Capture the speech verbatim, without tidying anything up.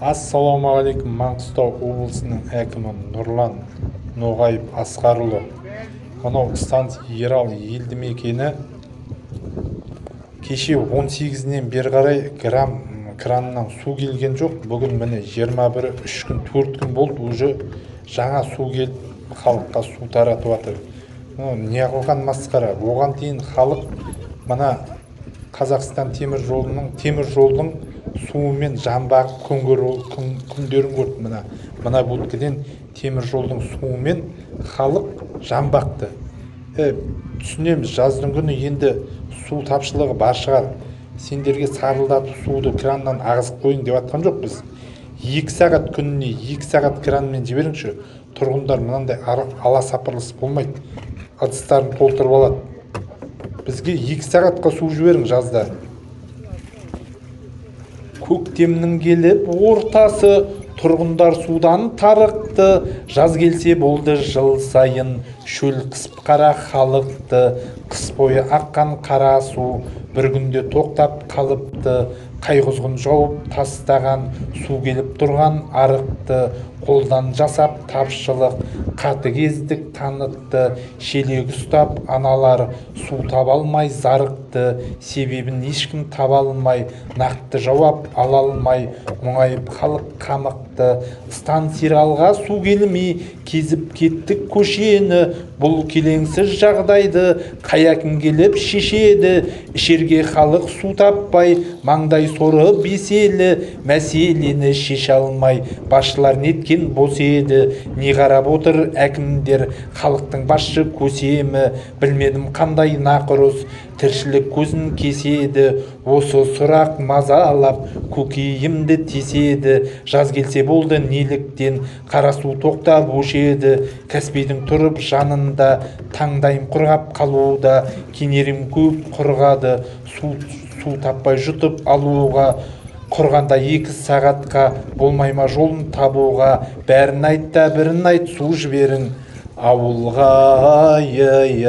Ассалаумағалейкум, Маңғыстау облысының әкімі Нұрлан Ноғаев Асқарұлы. Мынау станция Ерал елді мекені кеше он сегізінен бері қарай грамм краннан су келген жоқ. Бүгін міне жиырма бірі үш күн төрт күн болды, уже жаңа су келіп халыққа су таратып жатыр. Не қылған масқара? Оған дейін халық мына Қазақстан темір жолының темір жолдың суымен жамбағы күндерін көрді. Мына мына бүткіден темір жолдың суымен халық жамбақты. Е, түсінеміз, жаздың күні енді су тапшылығы бар шығар. Сендерге сарылдатып суды краннан ағызып қойын деп жатқан жоқ біз. екі сағат күніне екі сағат кранмен жіберіңші. Тұрғындар мынандай ала сапырылыс болмайды. Ыдыстарын толтырып алады. Бізге екі сағатқа су жіберің жазда. Көктемнің келіп ортасы, тұрғындар судан тарықты. Жаз келсе болды жыл сайын, шөл қысып қара халықты. Қыс бойы аққан қара су бір күнде тоқтап қалыпты. Қайғызғын жауып тастаған су келіп тұрған арықты. Қолдан жасап тапшылық қатыгездік танытты. Шелек ұстап аналар су таба алмай зарықты. Себебін ешкім таба алмай, нақты жауап ала алмай, мұңайып халық қамықты. Станцияға су келмей кезіп кеттік көшені. Бұл келеңсіз жағдайды қаякін келіп шешеді. Ішерге халық су таппай, маңдай соры беселі. Мәселені шеше алмай, басшылар неткен бос еді. Не қарап отыр әкімдер, халықтың басшы көсемі. Білмедім қандай нақұрыс тіршілік көзін кеседі. Осы сұрақ мазалап көкейімді теседі. Жаз келсе болды неліктен қара су тоқтап өшеді. Каспийдің тұрып жанында таңдайым құрғап қалуда. Кенерім көп құрғады су, су таппай жұтып алуға. Құрғанда екі сағатқа болмай ма жолын табуға. Бәрін айт та бірін айт, су жіберің ауылға.